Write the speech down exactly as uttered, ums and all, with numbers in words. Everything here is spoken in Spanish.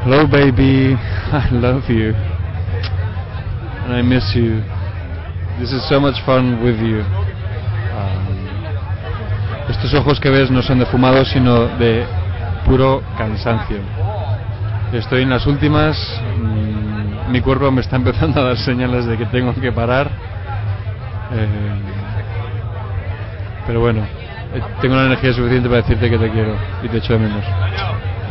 Hello baby, I love you and I miss you. This is so much fun with you. Um, estos ojos que ves no son de fumado sino de puro cansancio. Estoy en las últimas, mmm, mi cuerpo me está empezando a dar señales de que tengo que parar. Eh, pero bueno, tengo la energía suficiente para decirte que te quiero y te echo de menos.